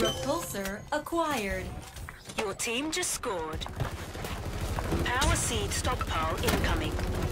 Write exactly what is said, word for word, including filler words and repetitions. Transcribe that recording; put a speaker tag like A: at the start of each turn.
A: Repulsor acquired.
B: Your team just scored. Power seed stockpile incoming.